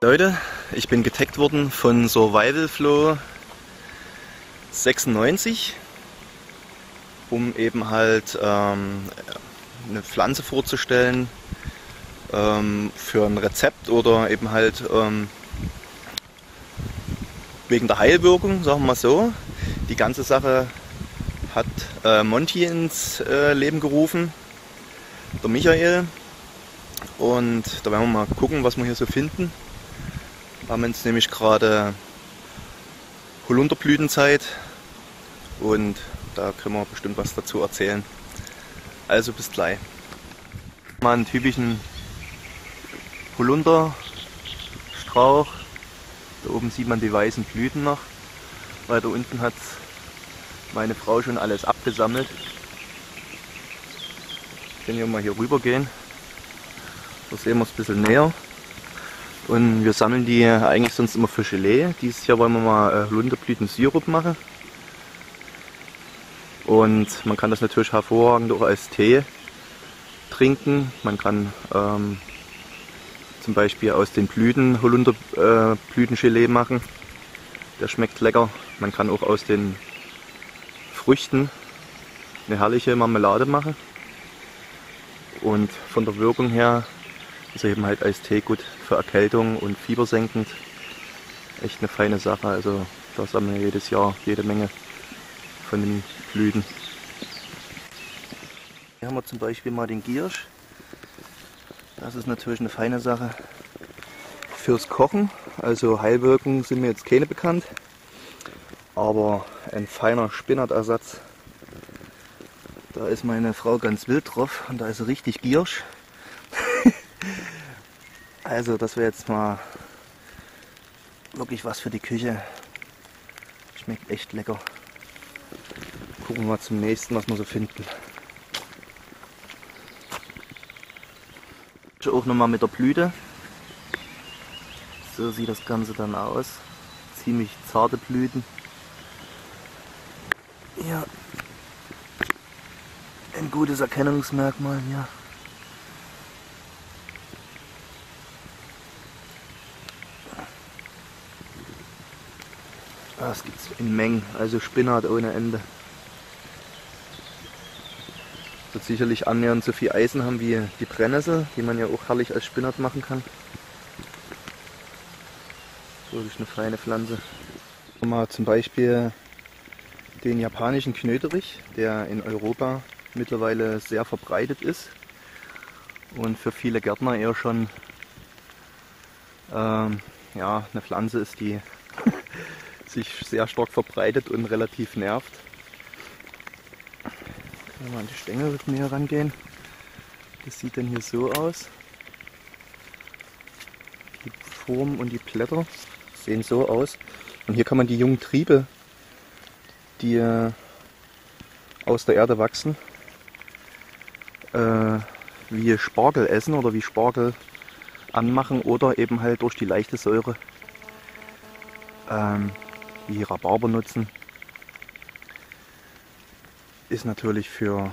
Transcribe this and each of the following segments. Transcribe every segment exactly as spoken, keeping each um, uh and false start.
Leute, ich bin getaggt worden von Survival Flow sechsundneunzig, um eben halt ähm, eine Pflanze vorzustellen ähm, für ein Rezept oder eben halt ähm, wegen der Heilwirkung, sagen wir mal so. Die ganze Sache hat äh, Monty ins äh, Leben gerufen, der Michael, und da werden wir mal gucken, was wir hier so finden. Wir haben jetzt nämlich gerade Holunderblütenzeit und da können wir bestimmt was dazu erzählen. Also bis gleich. Mal einen typischen Holunderstrauch. Da oben sieht man die weißen Blüten noch. Weiter unten hat meine Frau schon alles abgesammelt. Wir können hier mal hier rüber gehen. Da sehen wir es ein bisschen näher. Und wir sammeln die eigentlich sonst immer für Gelee. Dieses Jahr wollen wir mal Holunderblütensirup machen. Und man kann das natürlich hervorragend auch als Tee trinken. Man kann ähm, zum Beispiel aus den Blüten Holunderblütengelee äh, machen. Der schmeckt lecker. Man kann auch aus den Früchten eine herrliche Marmelade machen. Und von der Wirkung her ist er eben halt als Tee gut für Erkältung und fiebersenkend. Echt eine feine Sache. Also da sammeln wir jedes Jahr jede Menge von den Blüten. Hier haben wir zum Beispiel mal den Giersch. Das ist natürlich eine feine Sache fürs Kochen. Also Heilwirkungen sind mir jetzt keine bekannt. Aber ein feiner Spinnertersatz. Da ist meine Frau ganz wild drauf und da ist richtig Giersch. Also das wäre jetzt mal wirklich was für die Küche. Schmeckt echt lecker. Gucken wir mal zum nächsten, was wir so finden. Auch nochmal mit der Blüte. So sieht das Ganze dann aus. Ziemlich zarte Blüten. Ja, ein gutes Erkennungsmerkmal hier. Das gibt es in Mengen, also Spinat ohne Ende. Wird sicherlich annähernd so viel Eisen haben wie die Brennnessel, die man ja auch herrlich als Spinat machen kann. Wirklich eine feine Pflanze. Mal zum Beispiel den japanischen Knöterich, der in Europa mittlerweile sehr verbreitet ist und für viele Gärtner eher schon ähm, ja, eine Pflanze ist, die sich sehr stark verbreitet und relativ nervt. Können wir mal an die Stängel näher rangehen. Das sieht dann hier so aus. Die Form und die Blätter sehen so aus. Und hier kann man die jungen Triebe, die äh, aus der Erde wachsen, äh, wie Spargel essen oder wie Spargel anmachen oder eben halt durch die leichte Säure ähm, wie Rhabarber nutzen. Ist natürlich für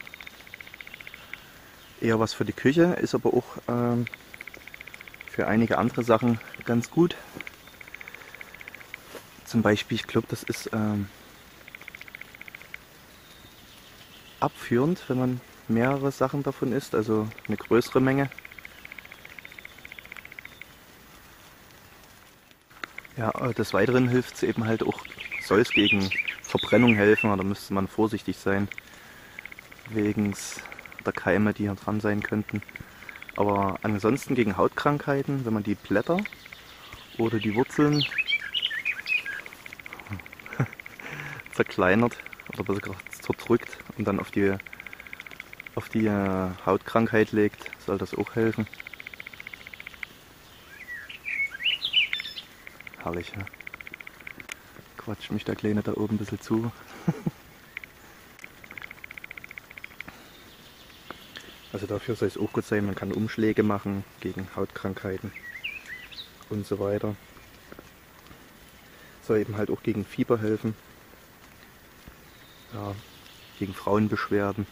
eher was für die Küche, ist aber auch ähm, für einige andere Sachen ganz gut. Zum Beispiel, ich glaube, das ist ähm, abführend, wenn man mehrere Sachen davon isst, also eine größere Menge. Ja, des Weiteren hilft es eben halt auch, soll es gegen Verbrennung helfen, oder müsste man vorsichtig sein, wegen der Keime, die hier dran sein könnten. Aber ansonsten gegen Hautkrankheiten, wenn man die Blätter oder die Wurzeln zerkleinert oder besser gesagt zerdrückt und dann auf die, auf die Hautkrankheit legt, soll das auch helfen. Herrlich, ne? Quatscht mich der Kleine da oben ein bisschen zu. Also dafür soll es auch gut sein, man kann Umschläge machen gegen Hautkrankheiten und so weiter. Soll eben halt auch gegen Fieber helfen. Ja, gegen Frauenbeschwerden.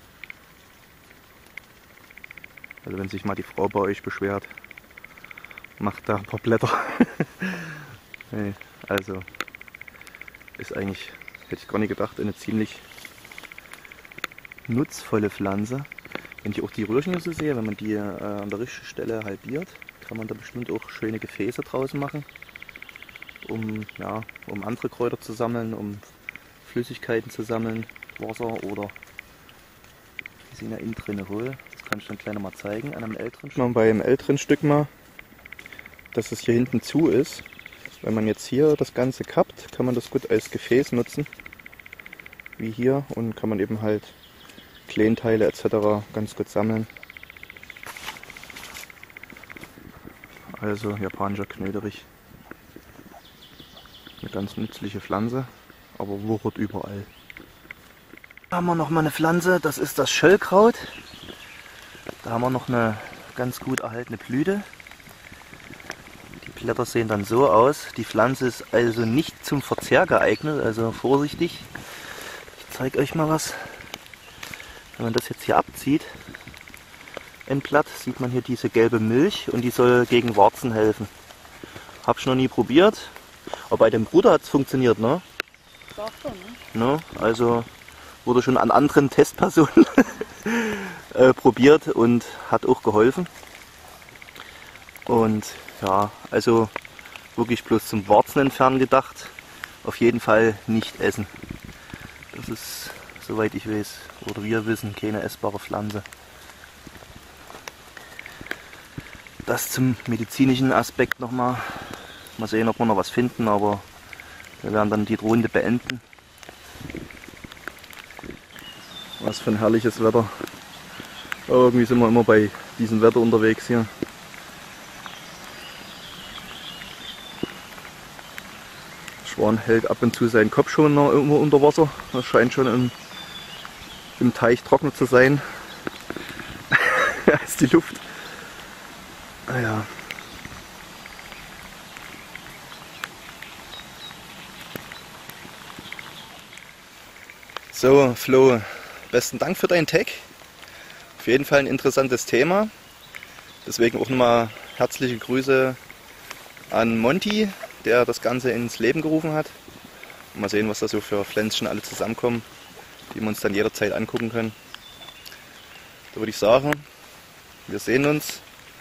Also wenn sich mal die Frau bei euch beschwert, macht da ein paar Blätter. Nee, also ist eigentlich, hätte ich gar nicht gedacht, eine ziemlich nutzvolle Pflanze. Wenn ich auch die Röhrchen hier so sehe, wenn man die äh, an der richtigen Stelle halbiert, kann man da bestimmt auch schöne Gefäße draus machen, um, ja, um andere Kräuter zu sammeln, um Flüssigkeiten zu sammeln, Wasser oder die sind ja innen drin wohl. Das kann ich dann gleich noch mal zeigen an einem älteren Stück. Beim älteren Stück mal, dass es hier hinten zu ist. Wenn man jetzt hier das Ganze kappt, kann man das gut als Gefäß nutzen, wie hier, und kann man eben halt Kleinteile et cetera ganz gut sammeln. Also japanischer Knöderich. Eine ganz nützliche Pflanze, aber wuchert überall. Da haben wir noch mal eine Pflanze, das ist das Schöllkraut. Da haben wir noch eine ganz gut erhaltene Blüte. Die Blätter sehen dann so aus. Die Pflanze ist also nicht zum Verzehr geeignet, also vorsichtig. Ich zeige euch mal was. Wenn man das jetzt hier abzieht, ein Blatt, sieht man hier diese gelbe Milch und die soll gegen Warzen helfen. Hab ich noch nie probiert, aber bei dem Bruder hat es funktioniert, ne? Doch schon, ne? Ne? Also wurde schon an anderen Testpersonen äh, probiert und hat auch geholfen. Und ja, also wirklich bloß zum Warzen entfernen gedacht. Auf jeden Fall nicht essen. Das ist, soweit ich weiß, oder wir wissen, keine essbare Pflanze. Das zum medizinischen Aspekt nochmal. Mal sehen, ob wir noch was finden, aber wir werden dann die Runde beenden. Was für ein herrliches Wetter. Irgendwie sind wir immer bei diesem Wetter unterwegs hier. Der Schwan hält ab und zu seinen Kopf schon noch immer unter Wasser. Das scheint schon im, im Teich trockener zu sein als die Luft. Ah ja. So, Flo, besten Dank für deinen Tag. Auf jeden Fall ein interessantes Thema. Deswegen auch nochmal herzliche Grüße an Monty, der das Ganze ins Leben gerufen hat. Mal sehen, was da so für Pflänzchen alle zusammenkommen, die wir uns dann jederzeit angucken können. Da würde ich sagen, wir sehen uns.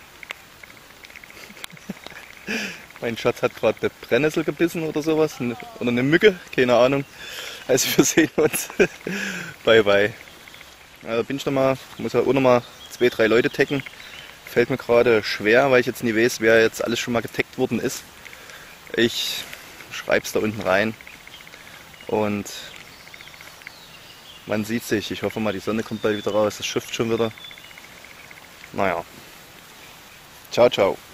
Mein Schatz hat gerade eine Brennnessel gebissen oder sowas, oder eine Mücke, keine Ahnung. Also wir sehen uns. Bye bye. Da bin ich noch mal, muss ja auch noch mal zwei, drei Leute taggen. Fällt mir gerade schwer, weil ich jetzt nie weiß, wer jetzt alles schon mal getaggt worden ist. Ich schreibe es da unten rein. Und man sieht sich. Ich hoffe mal, die Sonne kommt bald wieder raus. Das schifft schon wieder. Naja. Ciao, ciao.